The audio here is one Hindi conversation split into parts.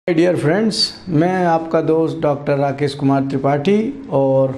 डियर फ्रेंड्स, मैं आपका दोस्त डॉक्टर राकेश कुमार त्रिपाठी और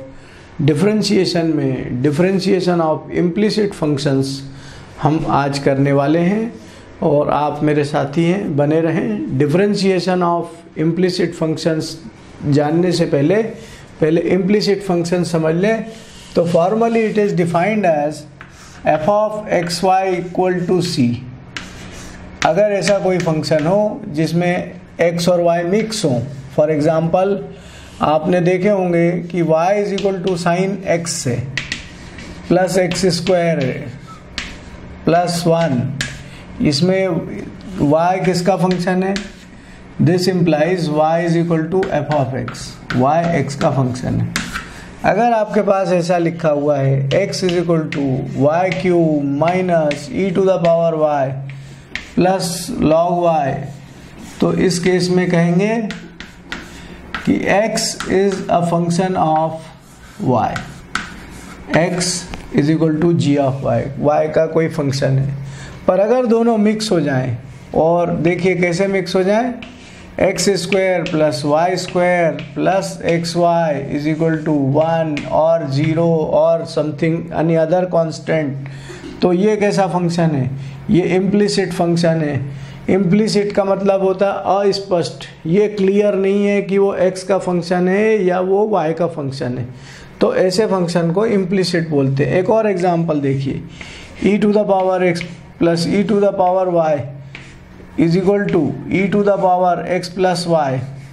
डिफरेंशिएशन ऑफ इम्प्लिसिट फंक्शंस हम आज करने वाले हैं और आप मेरे साथी हैं, बने रहें। डिफरेंशिएशन ऑफ इम्प्लिसिट फंक्शंस जानने से पहले इम्प्लिसिट फंक्शन समझ लें। तो formally it is defined as f of x y equal to c. अगर ऐसा कोई फंक्शन हो जिसमें x और y मिक्स हों, फॉर एग्ज़ाम्पल आपने देखे होंगे कि y is equal to sine x से प्लस एक्स स्क्वायर प्लस 1, इसमें y किसका फंक्शन है? This implies y is equal to f of x, y x का फंक्शन है। अगर आपके पास ऐसा लिखा हुआ है x is equal to y cube minus e to the power y plus log y, तो इस केस में कहेंगे कि x is a function of y, x is equal to g of y, y का कोई फंक्शन है। पर अगर दोनों मिक्स हो जाएं, और देखिए कैसे मिक्स हो जाएं, x square plus y square plus x y is equal to 1 और 0 और समथिंग एनी अदर कांस्टेंट, तो ये कैसा फंक्शन है? ये इम्प्लिसिट फंक्शन है। इम्प्लिसिट का मतलब होता है अस्पष्ट, ये क्लियर नहीं है कि वो x का फंक्शन है या वो y का फंक्शन है, तो ऐसे फंक्शन को इम्प्लिसिट बोलते हैं। एक और एग्जांपल देखिए, e to the power x plus e to the power y is equal to e to the power x plus y।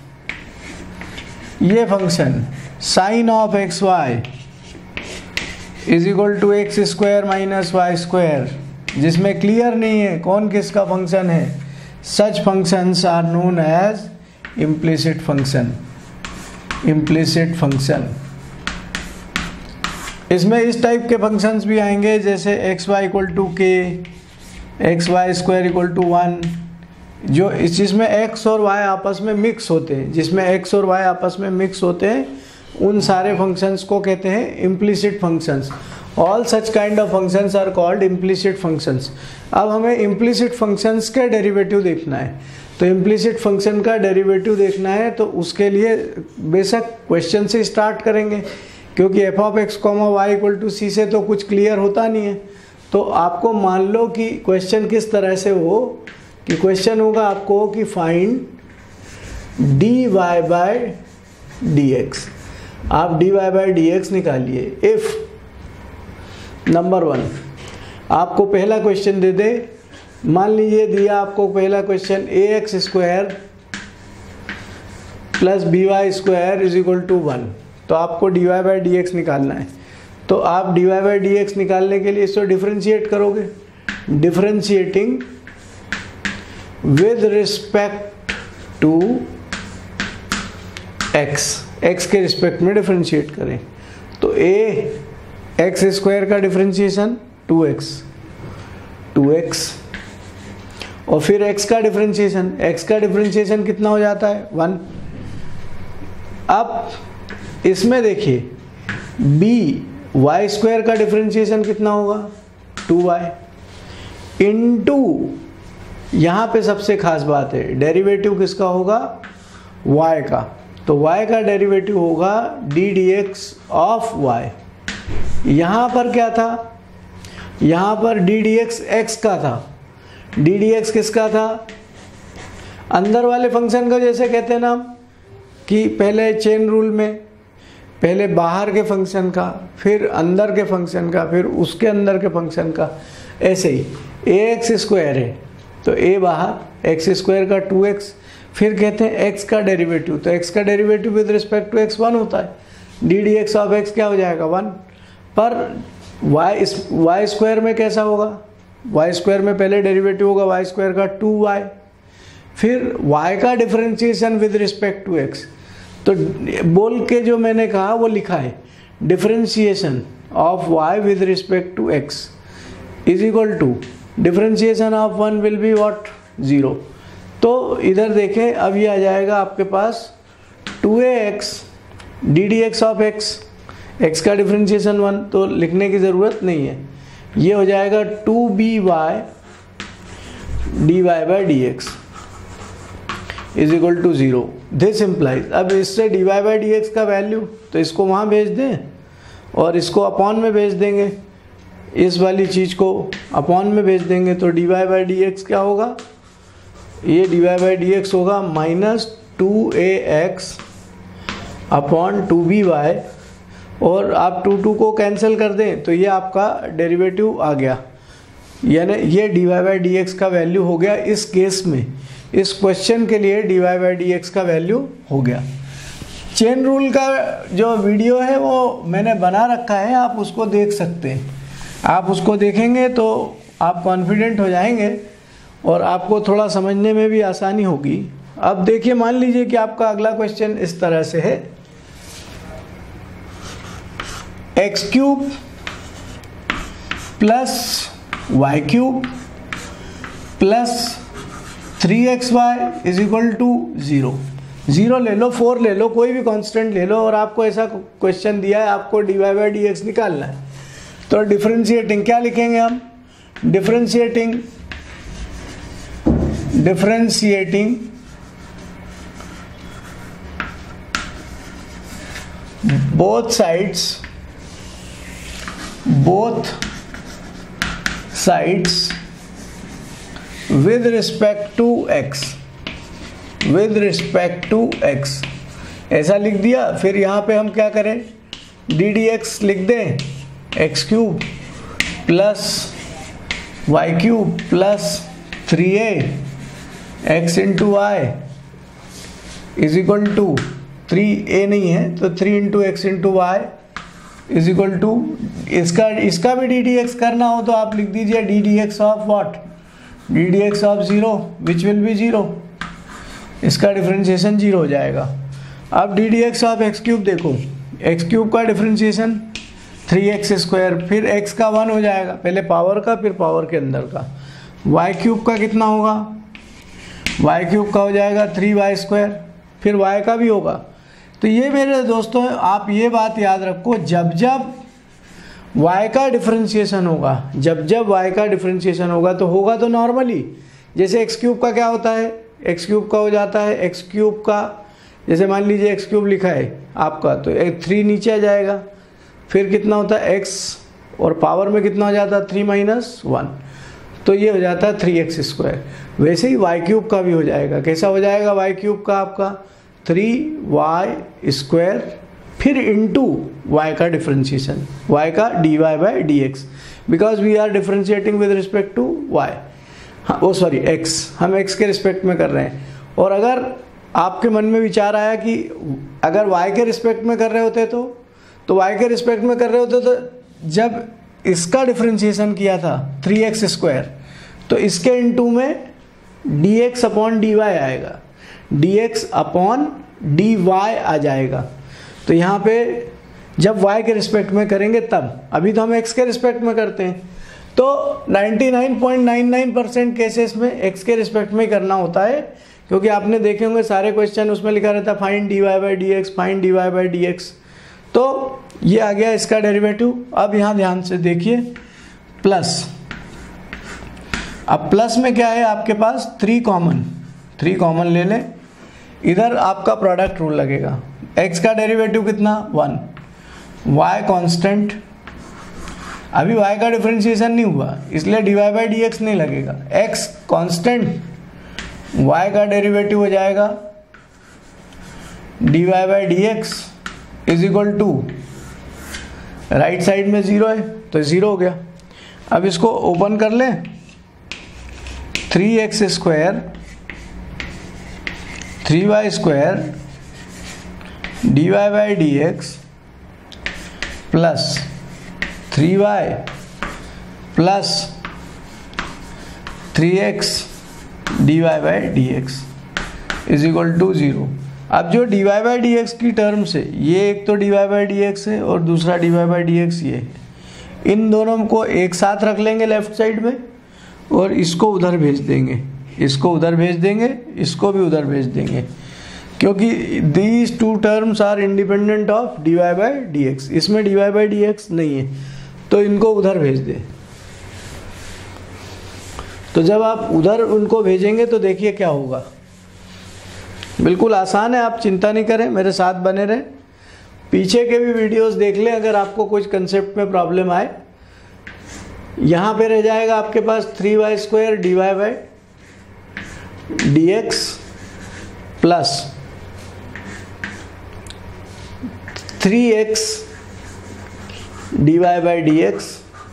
ये function sine of x y is equal to x square minus y square, जिसमें क्लियर नहीं है कौन किसका फंक्शन है, such functions are known as implicit function. Implicit function, इसमें इस टाइप के फंक्शंस भी आएंगे जैसे x y equal to k, x Y square equal to 1, जो जिसमें एक्स और वाई आपस में मिक्स होते हैं, जिसमें एक्स और वाई आपस में मिक्स होते हैं, उन सारे फंक्शंस को कहते हैं implicit functions. All such kind of functions are called implicit functions. अब हमें इम्प्लिसिट फंक्शंस का डेरिवेटिव देखना है, तो इम्प्लिसिट फंक्शन का डेरिवेटिव देखना है तो उसके लिए बेशक क्वेश्चन से स्टार्ट करेंगे, क्योंकि f of x comma y equal to c से तो कुछ क्लियर होता नहीं है। तो आपको मान लो कि क्वेश्चन किस तरह से हो कि क्वेश्चन होगा आपको कि find d y by d x. आप d y by D x निकालिए इफ़ नंबर 1 आपको पहला क्वेश्चन दे दे, मान लीजिए दिया आपको पहला question a x square plus b y square is equal to 1, तो आपको d y by D x निकालना है। तो आप d y by D x निकालने के लिए इसको डिफरेंशिएट करोगे, differentiating with respect to x, x के रिस्पेक्ट में डिफरेंशिएट करें। तो ए एक्स स्क्वायर का डिफरेंशिएशन 2x और फिर x का डिफरेंशिएशन, x का डिफरेंशिएशन कितना हो जाता है 1। अब इसमें देखिए b वाई स्क्वायर का डिफरेंशिएशन कितना होगा 2y इंटू, यहाँ पे सबसे खास बात है डेरिवेटिव किसका होगा y का, तो y का डेरिवेटिव होगा d d x of y। यहाँ पर क्या था, यहाँ पर डी डी एक्स एक्स का था, डी डी एक्स किसका था, अंदर वाले फंक्शन का, जैसे कहते हैं ना हम कि पहले चेन रूल में पहले बाहर के फंक्शन का, फिर अंदर के फंक्शन का, फिर उसके अंदर के फंक्शन का, ऐसे ही ए एक्स स्क्वायर है तो ए बाहर, एक्स स्क्वायर का 2x, फिर कहते हैं एक्स का डेरिवेटिव, तो एक्स का derivative with respect to x 1 होता है, d d x of x क्या हो जाएगा 1। पर वाई स्क्वायर में कैसा होगा, वाई स्क्वायर में पहले डेरिवेटिव होगा वाई स्क्वायर का 2y, फिर y का differentiation with respect to x, तो बोल के जो मैंने कहा वो लिखा है, differentiation of y with respect to x is equal to differentiation of 1 will be what 0। तो इधर देखें, अब ये आ जाएगा आपके पास 2ax d d x of x, x का डिफरेंशिएशन 1 तो लिखने की ज़रूरत नहीं है, ये हो जाएगा 2by dy by D x. Is equal to 0। This implies, अब इससे d y by D x का वैल्यू, तो इसको वहाँ भेज दें और इसको अपॉन में भेज देंगे, इस वाली चीज़ को अपॉन में भेज देंगे, तो d y by D x क्या होगा, ये d y by D x होगा -2ax अपॉन 2by, और आप 2 को कैंसिल कर दें तो ये आपका डेरिवेटिव आ गया, यानी ये d y by D x का वैल्यू हो गया इस केस में, इस क्वेश्चन के लिए d y by D x का वैल्यू हो गया। चेन रूल का जो वीडियो है वो मैंने बना रखा है, आप उसको देख सकते हैं। आप उसको देखेंगे तो आप कॉन्फिडेंट हो जाएंगे और आपको थोड़ा समझने में भी आसानी होगी। अब देखिए, मान लीजिए कि आपका अगला क्वेश्चन इस तरह से है, x³ plus y³ plus 3xy is equal to 0। 0 ले लो, 4 ले लो, कोई भी कांस्टेंट ले लो, और आपको ऐसा क्वेश्चन दिया है, आपको d y by D x निकालना है। तो डिफरेंशिएटिंग क्या लिखेंगे हम, differentiating both sides with respect to x, ऐसा लिख दिया। फिर यहाँ पे हम क्या करें, डी डी एक्स लिख दें, x³ plus y³ plus 3a x into y is equal to 3a नहीं है तो 3 into x into y is equal to, इसका भी डी डी एक्स करना हो तो आप लिख दीजिए d d x of what, d d x of 0 which will be 0, इसका डिफरेंशिएशन 0 हो जाएगा। अब D d x of x³ देखो, x³ का डिफरेंशिएशन 3x², फिर x का 1 हो जाएगा, पहले पावर का फिर पावर के अंदर का। y³ का कितना होगा, y³ का हो जाएगा 3y², फिर y का भी होगा। तो ये मेरे दोस्तों आप ये बात याद रखो, जब जब y का डिफरेंशिएशन होगा, y का डिफरेंशिएशन होगा तो होगा तो नॉर्मली, जैसे x³ का क्या होता है, x³ का हो जाता है, x³ का जैसे मान लीजिए x³ लिखा है आपका, तो 3 नीचे आ जाएगा, फिर कितना होता है x और पावर में कितना हो जाता है 3 - 1, तो ये हो जाता है 3x²। वैसे ही y³ का भी हो जाएगा, कैसा हो जाएगा y³ का आपका 3y², फिर इंटू y का डिफरेंशिएशन, y का d y by D x, because we are differentiating with respect to y, हाँ सॉरी x, हम x के रिस्पेक्ट में कर रहे हैं। और अगर आपके मन में विचार आया कि अगर y के रिस्पेक्ट में कर रहे होते तो y के रिस्पेक्ट में कर रहे होते तो जब इसका डिफरेंशिएशन किया था 3x², तो इसके इनटू में dx अपॉन dy आएगा, dx अपॉन dy आ जाएगा। तो यहाँ पे जब y के रिस्पेक्ट में करेंगे तब, अभी तो हम x के रिस्पेक्ट में करते हैं, तो 99.99% केसेस में x के रिस्पेक्ट में करना होता है, क्योंकि आपने देखे होंगे सारे क्वेश्चन उसमें लिखा रहता है find d y by D x, find d y by D x. तो ये आ गया इसका डेरिवेटिव। अब यहाँ ध्यान से देखिए, प्लस, अब प्लस में क्या है आपके पास 3 कॉमन ले लें, इधर आपका प्रोडक्ट रूल लगेगा। x का डेरिवेटिव कितना 1, y कांस्टेंट, अभी y का डिफरेंशिएशन नहीं हुआ इसलिए d y by D x नहीं लगेगा, x कांस्टेंट, y का डेरिवेटिव हो जाएगा d y by D x is equal to, right side में 0 है तो 0 हो गया। अब इसको ओपन कर लें, 3x² 3y² d y by D x plus 3y plus 3x d y by D x is equal to 0। अब जो d y by D x की टर्म्स है, ये एक तो d y by D x है और दूसरा d y by D x ये है, इन दोनों को एक साथ रख लेंगे लेफ्ट साइड में और इसको उधर भेज देंगे, इसको उधर भेज देंगे, इसको भी उधर भेज देंगे, क्योंकि these 2 terms are independent of d y by D x. इसमें d y by D x नहीं है तो इनको उधर भेज दें। तो जब आप उधर उनको भेजेंगे तो देखिए क्या होगा, बिल्कुल आसान है, आप चिंता नहीं करें, मेरे साथ बने रहें। पीछे के भी वीडियोस देख लें अगर आपको कुछ कंसेप्ट में प्रॉब्लम आए। यहाँ पे रह जाएगा आपके पास 3y² dy by dx plus 3x dy by dx,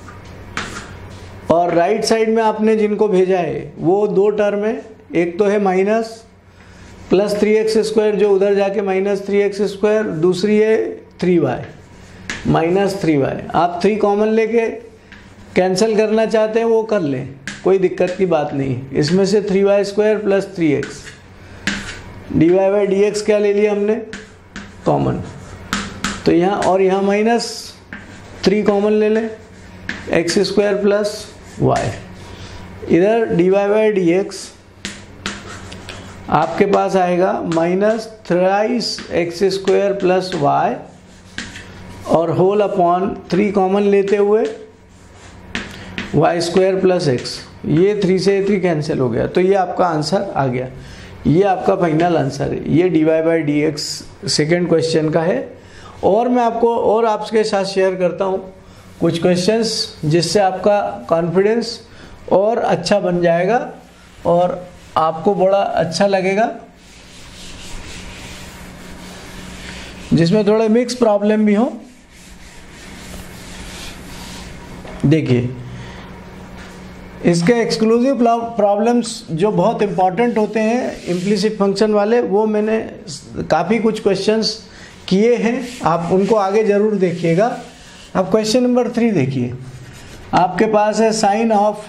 और राइट साइड में आपने जिनको भेजा है वो दो टर्म है, एक तो है माइनस प्लस 3x² जो उधर जाके माइनस 3x², दूसरी है 3y माइनस 3y। आप 3 कॉमन लेके कैंसिल करना चाहते हैं वो कर लें, कोई दिक्कत की बात नहीं। इसमें से 3y² plus 3x dy by dx क्या ले लिया हमने, कॉमन, तो यहाँ और यहाँ माइनस 3 कॉमन ले लें, x² प्लस y। इधर dy बाई dx आपके पास आएगा माइनस 3x² प्लस y और होल अपॉन 3 कॉमन लेते हुए y² प्लस x। ये 3 से 3 कैंसिल हो गया, तो ये आपका आंसर आ गया। ये आपका फाइनल आंसर है, ये dy by dx second question का है। और मैं आपको और आपके साथ शेयर करता हूँ कुछ क्वेश्चंस जिससे आपका कॉन्फिडेंस और अच्छा बन जाएगा और आपको बड़ा अच्छा लगेगा, जिसमें थोड़े मिक्स प्रॉब्लम भी हो। देखिए इसके एक्सक्लूसिव प्रॉब्लम्स जो बहुत इंपॉर्टेंट होते हैं इम्प्लिसिट फंक्शन वाले, वो मैंने काफ़ी कुछ क्वेश्चंस किए हैं, आप उनको आगे ज़रूर देखिएगा। अब क्वेश्चन नंबर 3 देखिए, आपके पास है sine of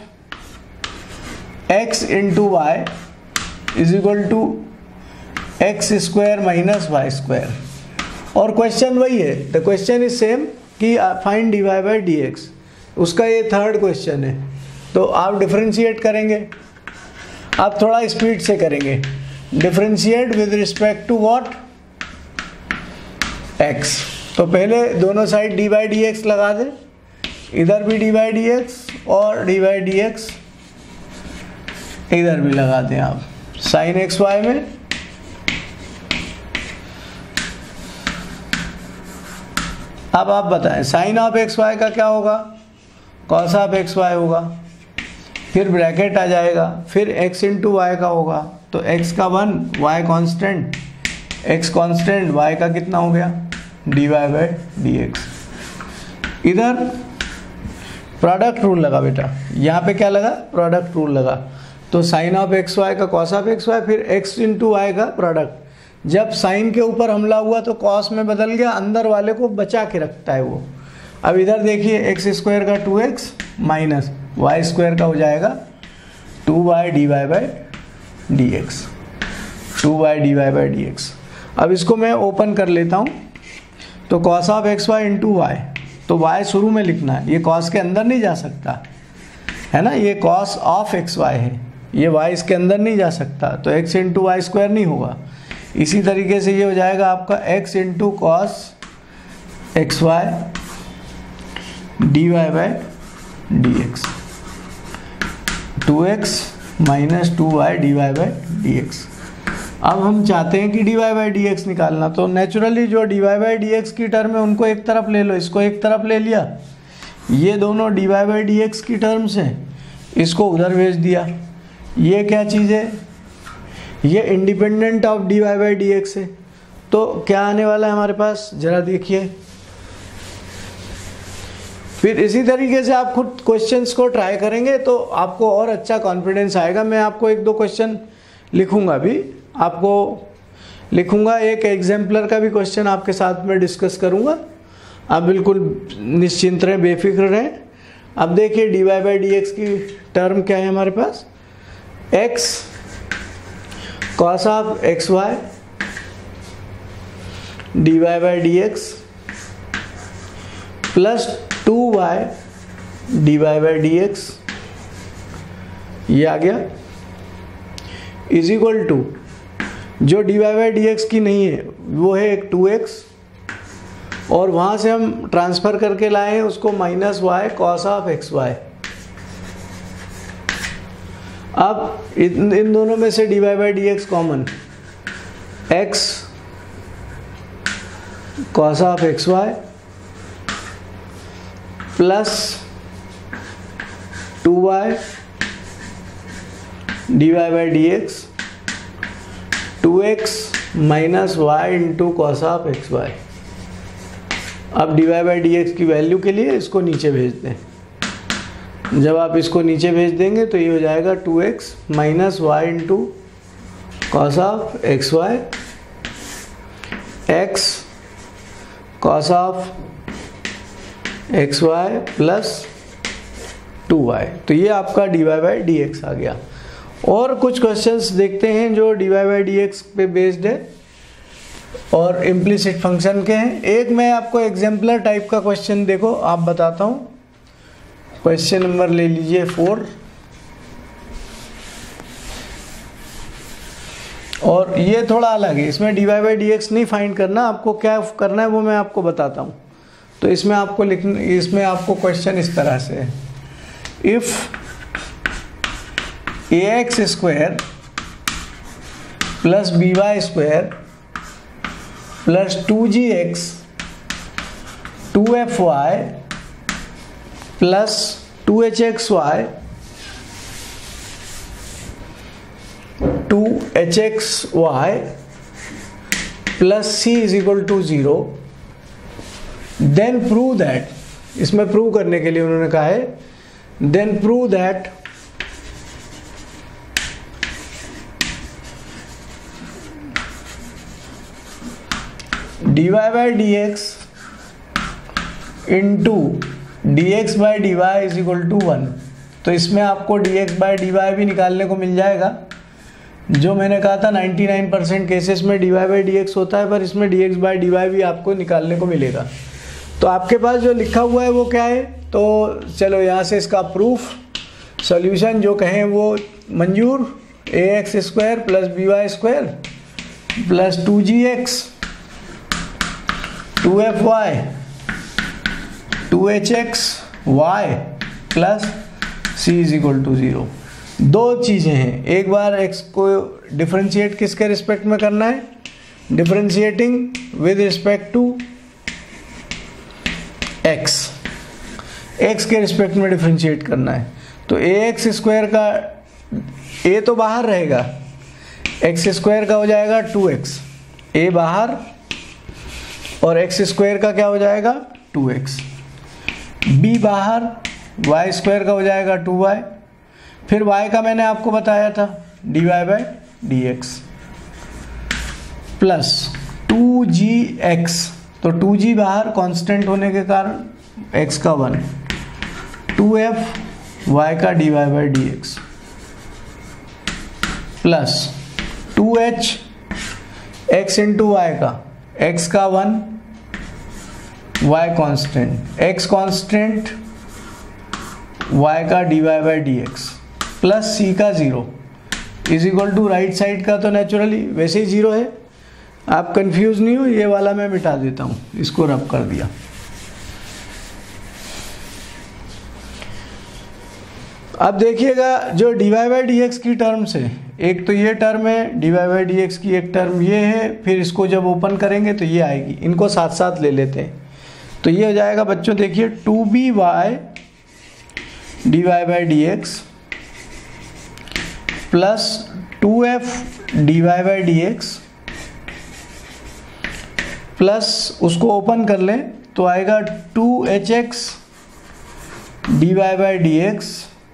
x into y is equal to x² minus y², और क्वेश्चन वही है, द क्वेश्चन इज सेम कि फाइंड dy बाई dx, उसका ये थर्ड क्वेश्चन है। तो आप डिफरेंशिएट करेंगे, आप थोड़ा स्पीड से करेंगे, differentiate with respect to what, x। तो पहले दोनों साइड dy बाई dx लगा दें, इधर भी dy बाई dx और dy बाई dx इधर भी लगा दें आप साइन xy में। अब आप बताएं साइन ऑफ xy का क्या होगा, कॉस ऑफ xy होगा, फिर ब्रैकेट आ जाएगा, फिर x इंटू वाई का होगा, तो x का 1, y constant, x constant, y का कितना हो गया dy बाई dx। इधर प्रोडक्ट रूल लगा बेटा, यहाँ पे क्या लगा, प्रोडक्ट रूल लगा, तो साइन ऑफ xy का कॉस ऑफ xy, फिर x इंटू वाई का प्रोडक्ट। जब साइन के ऊपर हमला हुआ तो कॉस में बदल गया, अंदर वाले को बचा के रखता है वो। अब इधर देखिए x² का 2x माइनस y² का हो जाएगा 2y dy by dx, 2y dy by dx। अब इसको मैं ओपन कर लेता हूँ, तो cos of xy into y, तो y शुरू में लिखना है, ये cos के अंदर नहीं जा सकता है ना, ये cos ऑफ xy है, ये y इसके अंदर नहीं जा सकता, तो x इंटू y² नहीं होगा। इसी तरीके से ये हो जाएगा आपका x into cos xy dy by dx, 2x minus 2y dy by dx। अब हम चाहते हैं कि dy बाई dx निकालना, तो नेचुरली जो dy बाई dx की टर्म है उनको एक तरफ ले लो, इसको एक तरफ ले लिया, ये दोनों dy बाई dx की टर्म्स हैं, इसको उधर भेज दिया। ये क्या चीज़ है, ये independent of dy by dx है, तो क्या आने वाला है हमारे पास, जरा देखिए। फिर इसी तरीके से आप खुद क्वेश्चंस को ट्राई करेंगे तो आपको और अच्छा कॉन्फिडेंस आएगा। मैं आपको 1-2 क्वेश्चन लिखूंगा भी, आपको लिखूंगा, एक एग्जाम्पलर का भी क्वेश्चन आपके साथ में डिस्कस करूंगा। आप बिल्कुल निश्चिंत रहें, बेफिक्र रहें। अब देखिए dy बाई dx की टर्म क्या है हमारे पास, x cos of xy dy by dx plus 2y dy by dx, ये आ गया, इज इक्वल टू जो dy बाई dx की नहीं है वो है एक 2x, और वहाँ से हम ट्रांसफ़र करके लाए हैं उसको minus y cos of xy। अब इन दोनों में से dy by dx common, x cos of x y plus 2y dy by D x 2x minus y into cos of x y. अब dy बाई डी एक्स की वैल्यू के लिए इसको नीचे भेज दें। जब आप इसको नीचे भेज देंगे तो ये हो जाएगा 2x minus y into cos of x y x cos of x y plus 2y। तो ये आपका dy बाई डी एक्स आ गया। और कुछ क्वेश्चंस देखते हैं जो dy बाई डी एक्स पे बेस्ड है और इम्प्लिसिट फंक्शन के हैं। एक मैं आपको एग्जाम्पलर टाइप का क्वेश्चन देखो आप बताता हूँ। क्वेश्चन नंबर ले लीजिए 4। और ये थोड़ा अलग है, इसमें dy बाई डी एक्स नहीं फाइंड करना, आपको क्या करना है वो मैं आपको बताता हूँ। तो इसमें आपको लिखना, इसमें आपको क्वेश्चन इस तरह से है, if ax square plus by square plus 2gx 2fy plus 2hxy 2hxy plus c is equal to 0, then prove that, इसमें प्रूव करने के लिए उन्होंने कहा है then prove that dy by D x into d x by d y is equal to 1। तो इसमें आपको dx बाई डी वाई भी निकालने को मिल जाएगा। जो मैंने कहा था 99% केसेस में dy बाई डी एक्स होता है, पर इसमें dx बाई डी वाई भी आपको निकालने को मिलेगा। तो आपके पास जो लिखा हुआ है वो क्या है, तो चलो यहाँ से इसका प्रूफ सॉल्यूशन जो कहें वो मंजूर। ax square plus by square plus 2gx 2fy 2hxy plus c is equal to 0। दो चीज़ें हैं, एक बार x को डिफरेंशिएट किसके रिस्पेक्ट में करना है, differentiating with respect to x के रिस्पेक्ट में डिफरेंशिएट करना है। तो ax स्क्वायर का a तो बाहर रहेगा, x स्क्वायर का हो जाएगा 2x, a बाहर और x स्क्वायर का क्या हो जाएगा 2x, b बाहर, y स्क्वायर का हो जाएगा 2y, फिर y का मैंने आपको बताया था dy by D x plus 2gx, तो 2g बाहर कांस्टेंट होने के कारण x का 1, 2f y का dy by D x plus 2h x into y का, x का 1 y constant, x constant y का dy by D x plus c का 0 is equal to right side का तो नेचुरली वैसे ही 0 है, आप कंफ्यूज नहीं हो। ये वाला मैं मिटा देता हूँ, इसको रब कर दिया। अब देखिएगा जो dy बाई डी एक्स की टर्म्स है, एक तो ये टर्म है dy बाई डी एक्स की, एक टर्म ये है, फिर इसको जब ओपन करेंगे तो ये आएगी, इनको साथ साथ ले लेते हैं। तो ये हो जाएगा बच्चों, देखिए 2by dy by D x plus 2f dy by D x plus उसको ओपन कर लें तो आएगा 2hx dy by D x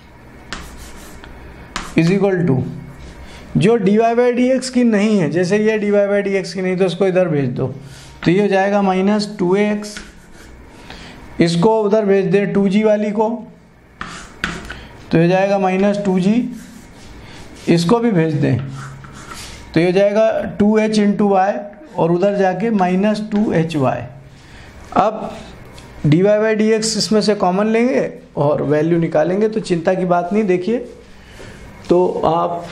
is equal to, जो dy बाई डी एक्स की नहीं है, जैसे ये dy बाई डी एक्स की नहीं तो उसको इधर भेज दो, तो ये हो जाएगा माइनस 2ax, इसको उधर भेज दें 2g वाली को तो ये हो जाएगा माइनस 2g, इसको भी भेज दें तो ये हो जाएगा 2h इंटू वाई और उधर जाके माइनस 2hy। अब dy बाई डी एक्स इसमें से कॉमन लेंगे और वैल्यू निकालेंगे, तो चिंता की बात नहीं। देखिए तो आप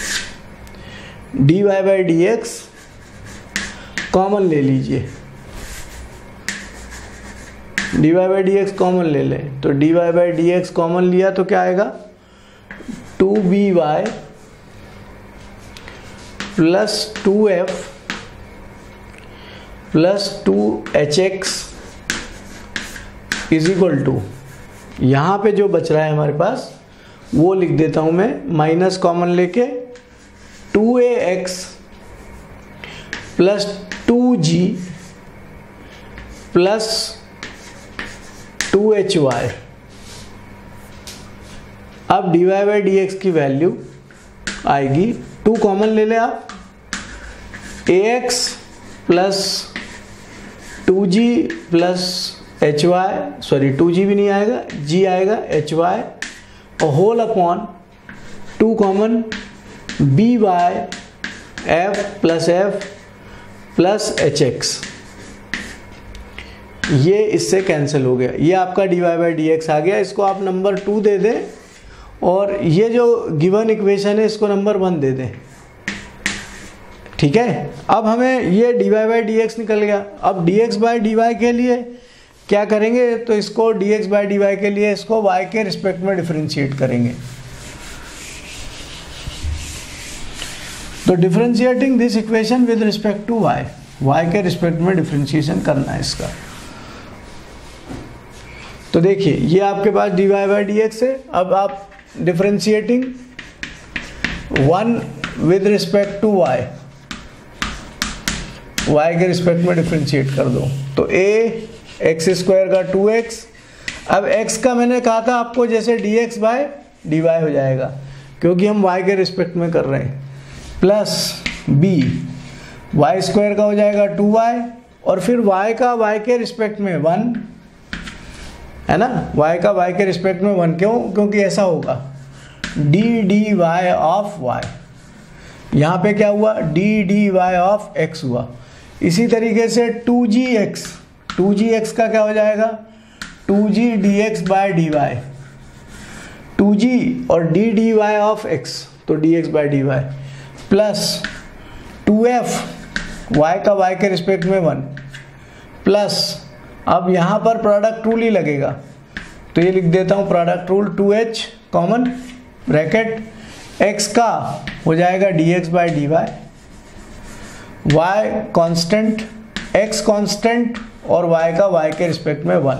dy by D x common ले लीजिए, dy by D x common ले लें, तो dy by D x common लिया तो क्या आएगा 2by plus 2f plus 2hx is equal to, यहाँ पे जो बच रहा है हमारे पास वो लिख देता हूँ मैं, माइनस कॉमन लेके 2ax plus 2g plus 2hy। अब dy बाई डी एक्स की वैल्यू आएगी, 2 कॉमन ले लें आप, ax plus 2g plus hy, sorry 2g भी नहीं आएगा, g आएगा, hy और whole upon 2 common b by f plus hx। ये इससे कैंसिल हो गया, ये आपका dy बाई डी एक्स आ गया। इसको आप नंबर 2 दे दें और ये जो गिवन इक्वेशन है इसको नंबर 1 दे दें, ठीक है। अब हमें ये dy बाई डी एक्स निकल गया। अब dx बाई dy के लिए क्या करेंगे, तो इसको dx बाई dy के लिए इसको y के रिस्पेक्ट में डिफरेंशिएट करेंगे। तो differentiating this equation with respect to y के रिस्पेक्ट में डिफरेंशिएशन करना है इसका। तो देखिए ये आपके पास dy बाई डी एक्स है। अब आप differentiating 1 with respect to y के रिस्पेक्ट में डिफरेंशिएट कर दो, तो a एक्स स्क्वायर का 2x, अब x का मैंने कहा था आपको जैसे dx बाय dy हो जाएगा क्योंकि हम y के रिस्पेक्ट में कर रहे हैं, प्लस b वाई स्क्वायर का हो जाएगा 2y और फिर y का y के रिस्पेक्ट में 1 है ना, y का y के रिस्पेक्ट में 1, क्यों, क्योंकि ऐसा होगा dy ऑफ y, यहाँ पे क्या हुआ dy ऑफ x हुआ। इसी तरीके से 2gx का क्या हो जाएगा 2g dx by dy, 2g और dy ऑफ x तो dx by dy plus 2f y का y के रिस्पेक्ट में 1 प्लस, अब यहाँ पर प्रोडक्ट रूल ही लगेगा तो ये लिख देता हूँ product rule 2h common bracket x का हो जाएगा dx by dy, y constant, x constant और y का y के रिस्पेक्ट में 1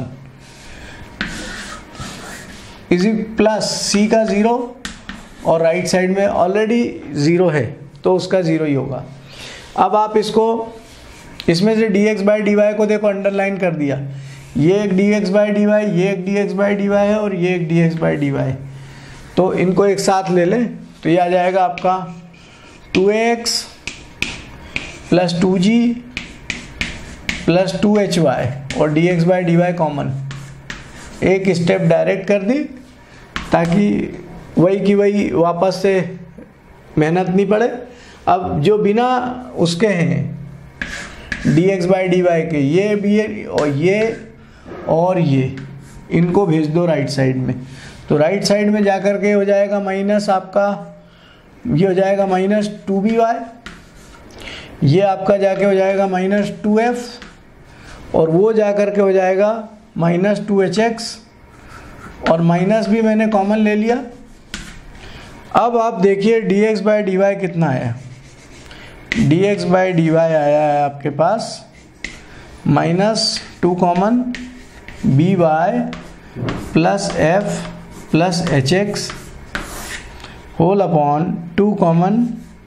इजी प्लस c का 0 और राइट साइड में ऑलरेडी 0 है तो उसका 0 ही होगा। अब आप इसको इसमें से dx बाई डी वाई को देखो अंडरलाइन कर दिया, ये एक dx बाई डी वाई, ये एक dx बाई डी वाई है और ये एक dx बाई डी वाई, तो इनको एक साथ ले लें तो ये आ जाएगा आपका 2ax plus 2g plus 2hy और dx by d y common, एक स्टेप डायरेक्ट कर दी ताकि वही की वही वापस से मेहनत नहीं पड़े। अब जो बिना उसके हैं dx बाई डी वाई के, ये भी और ये इनको भेज दो राइट साइड में, तो राइट साइड में जा कर के हो जाएगा माइनस आपका, ये हो जाएगा माइनस 2by, ये आपका जाके हो जाएगा माइनस 2f और वो जा कर के हो जाएगा माइनस 2hx और माइनस भी मैंने कॉमन ले लिया। अब आप देखिए dx बाई डी वाई कितना आया, dx बाई डी वाई आया है आपके पास minus 2 common b by plus f plus hx whole upon 2 common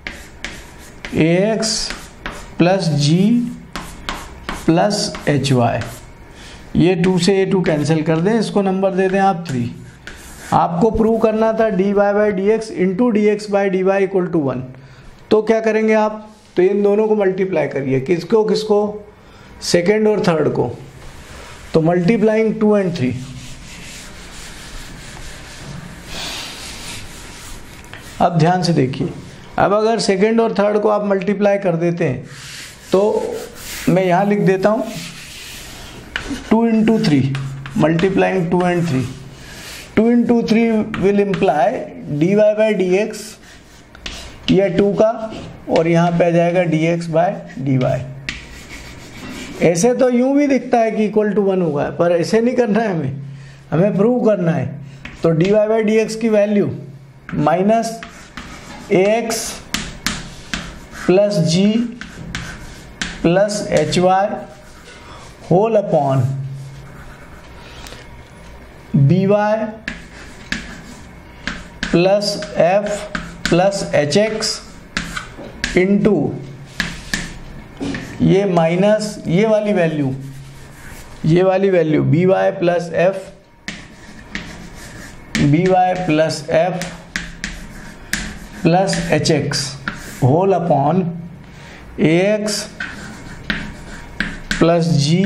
ax plus g plus hy। ये 2 से ये 2 कैंसिल कर दें, इसको नंबर दे दें आप 3। आपको प्रूव करना था dy by D x into d x by d y equal to 1, तो क्या करेंगे आप, तो इन दोनों को मल्टीप्लाई करिए, किसको किसको, सेकेंड और थर्ड को, तो मल्टीप्लाइंग 2 and 3, अब ध्यान से देखिए, अब अगर सेकेंड और थर्ड को आप मल्टीप्लाई कर देते हैं तो मैं यहाँ लिख देता हूँ 2 into 3 multiplying 2 and 3, 2 into 3 will imply dy by D x, यह 2 का और यहाँ पे आ जाएगा dx बाय डी वाई। ऐसे तो यूं भी दिखता है कि इक्वल टू 1 होगा, पर ऐसे नहीं करना है, हमें प्रूव करना है। तो dy बाई डी एक्स की value minus ax plus g plus h y whole upon b y plus f plus h x into ये माइनस ये वाली value b y plus f b y plus f plus h x whole upon a x plus g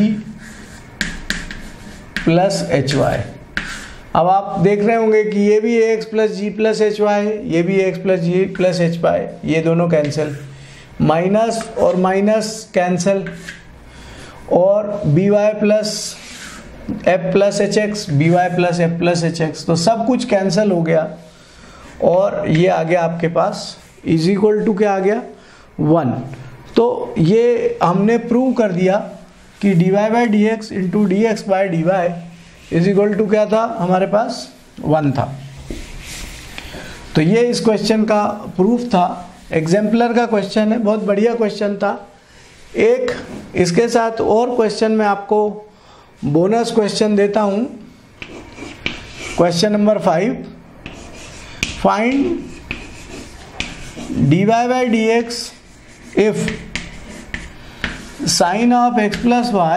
plus h y. अब आप देख रहे होंगे कि ये भी a x plus g plus h y है, ये भी a x plus g plus h y, ये दोनों कैंसिल, माइनस और माइनस कैंसिल, और b y plus f plus h x b y plus f plus h x, तो सब कुछ कैंसिल हो गया और ये आ गया आपके पास इज इक्वल टू क्या आ गया 1। तो ये हमने प्रूव कर दिया कि d y by D x into d x by d y is equal to क्या था हमारे पास 1 था। तो ये इस क्वेश्चन का प्रूफ था, एग्जाम्पलर का क्वेश्चन है, बहुत बढ़िया क्वेश्चन था। एक इसके साथ और क्वेश्चन मैं आपको बोनस क्वेश्चन देता हूँ। Question number 5, find d y by D x if sine of x plus y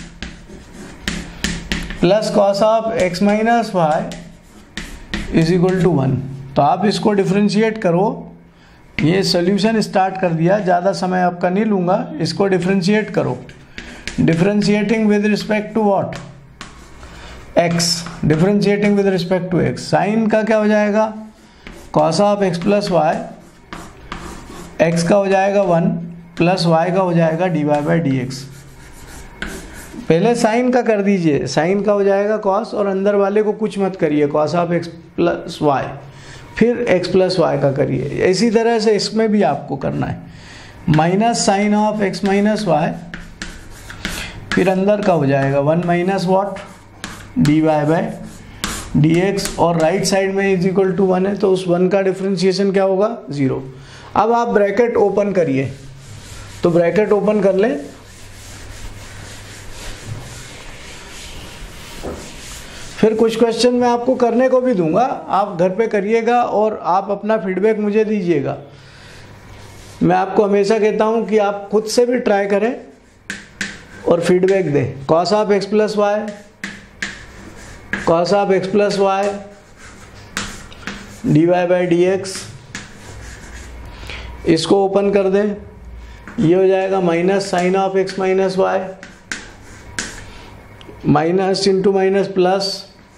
plus cos of x minus y is equal to 1। तो आप इसको डिफ्रेंशिएट करो, ये सोल्यूशन स्टार्ट कर दिया, ज़्यादा समय आपका नहीं लूँगा, इसको डिफ्रेंशिएट करो। Differentiating with respect to what, x, differentiating with respect to x, sine का क्या हो जाएगा cos of x plus y, x का हो जाएगा 1 प्लस वाई का हो जाएगा d y by D x. पहले साइन का कर दीजिए, साइन का हो जाएगा कॉस और अंदर वाले को कुछ मत करिए, cos of x plus y, फिर एक्स प्लस वाई का करिए। इसी तरह से इसमें भी आपको करना है, minus sine of x minus y, फिर अंदर का हो जाएगा 1 minus what d y by D x, और राइट साइड में इज इक्वल टू 1 है तो उस 1 का डिफ्रेंशिएशन क्या होगा 0। अब आप ब्रैकेट ओपन करिए, तो ब्रैकेट ओपन कर लें, फिर कुछ क्वेश्चन मैं आपको करने को भी दूंगा, आप घर पे करिएगा और आप अपना फीडबैक मुझे दीजिएगा। मैं आपको हमेशा कहता हूं कि आप खुद से भी ट्राई करें और फीडबैक दें। Cos of x plus y, cos of x plus y d y by D x, इसको ओपन कर दें, ये हो जाएगा minus sine of x minus y, minus into minus plus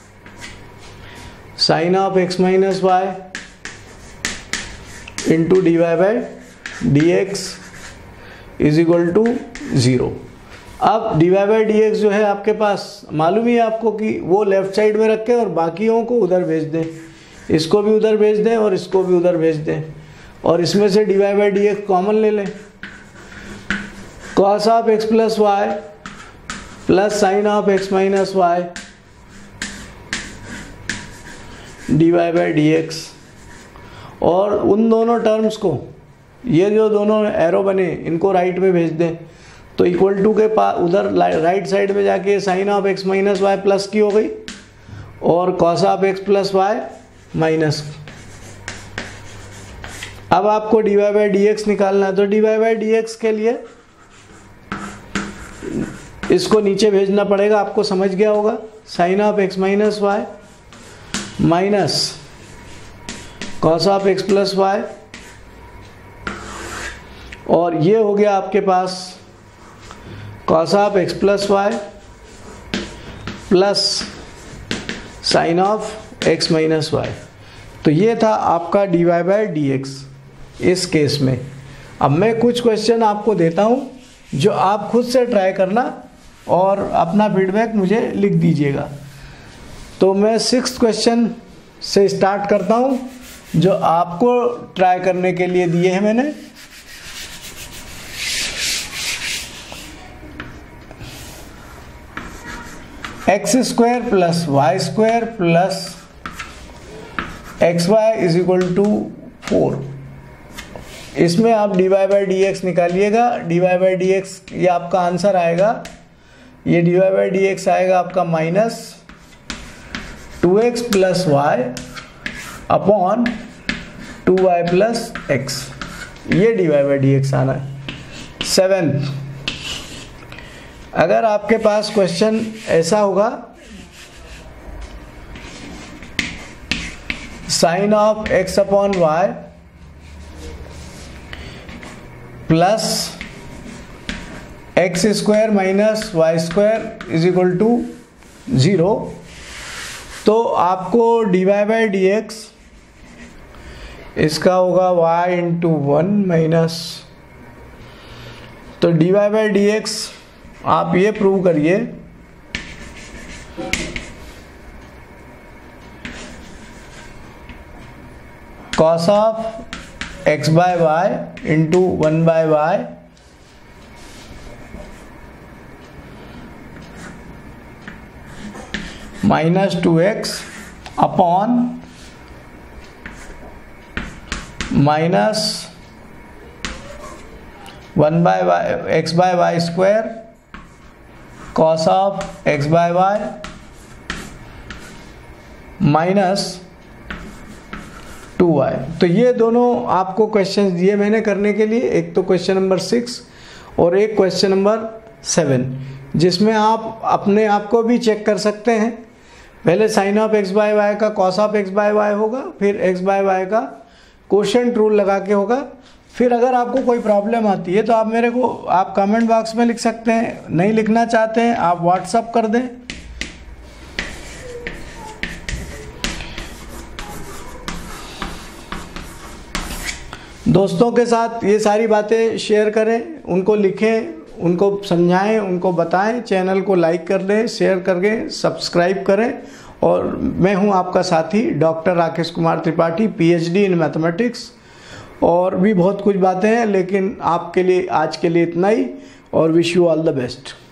sine of x minus y into d y by D x is equal to 0। अब d y by D x जो है आपके पास मालूम ही है आपको कि वो लेफ्ट साइड में रखें और बाकियों को उधर भेज दें, इसको भी उधर भेज दें और इसको भी उधर भेज दें, और इसमें से d y by D x common ले लें। Cos of x plus y plus sine of x minus y d y by D x, और उन दोनों टर्म्स को, ये जो दोनों एरो बने इनको राइट में भेज दें, तो इक्वल टू के पास उधर राइट साइड में जाके sine of x minus y plus की हो गई और cos of x plus y minus. अब आपको d y by D x निकालना है, तो d y by D x के लिए इसको नीचे भेजना पड़ेगा, आपको समझ गया होगा, sine of x minus y minus cos of x plus y, और ये हो गया आपके पास cos of x plus y plus sine of x minus y. तो ये था आपका d y by D x इस केस में। अब मैं कुछ क्वेश्चन आपको देता हूँ जो आप खुद से ट्राई करना और अपना फीडबैक मुझे लिख दीजिएगा। तो मैं 6th क्वेश्चन से स्टार्ट करता हूँ जो आपको ट्राई करने के लिए दिए हैं मैंने। X square plus y square plus x y is equal to 4। इसमें आप dy बाई डी एक्स निकालिएगा। dy बाई डी एक्स ये आपका आंसर आएगा, ये dy बाई डी एक्स आएगा आपका minus 2x plus y upon 2y plus x, ये dy बाई डी एक्स आना है। 7, अगर आपके पास क्वेश्चन ऐसा होगा, sine of x upon y plus x square minus y square is equal to 0, तो आपको dy बाई डी एक्स इसका होगा y इंटू 1 माइनस, तो dy बाई डी एक्स आप ये प्रूव करिए cos of x by y into 1 by y minus 2x upon minus 1 by y x by y square cos of x by y minus 2y। तो ये दोनों आपको क्वेश्चन दिए मैंने करने के लिए, एक तो क्वेश्चन नंबर 6 और एक क्वेश्चन नंबर 7, जिसमें आप अपने आप को भी चेक कर सकते हैं। पहले sine of x by y का cos of x by y होगा, फिर x बाय वाई का कोशेंट रूल लगा के होगा। फिर अगर आपको कोई प्रॉब्लम आती है तो आप मेरे को आप कमेंट बॉक्स में लिख सकते हैं, नहीं लिखना चाहते हैं आप व्हाट्सअप कर दें। दोस्तों के साथ ये सारी बातें शेयर करें, उनको लिखें, उनको समझाएं, उनको बताएं, चैनल को लाइक कर दें, शेयर करके सब्सक्राइब करें। और मैं हूं आपका साथी doctor Rakesh Kumar Tripathi, PhD in mathematics. और भी बहुत कुछ बातें हैं, लेकिन आपके लिए आज के लिए इतना ही, और wish you all the best.